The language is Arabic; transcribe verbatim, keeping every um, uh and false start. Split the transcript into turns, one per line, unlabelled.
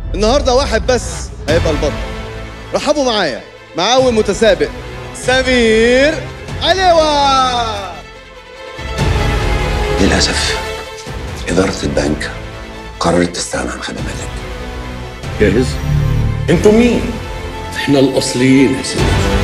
النهارده واحد بس هيبقى البطل. رحبوا معايا معاون متسابق سمير علوة.
للأسف إدارة البنك قررت تستغنى عن خدماتك.
جاهز؟
انتوا مين؟
احنا الأصليين يا سيدي.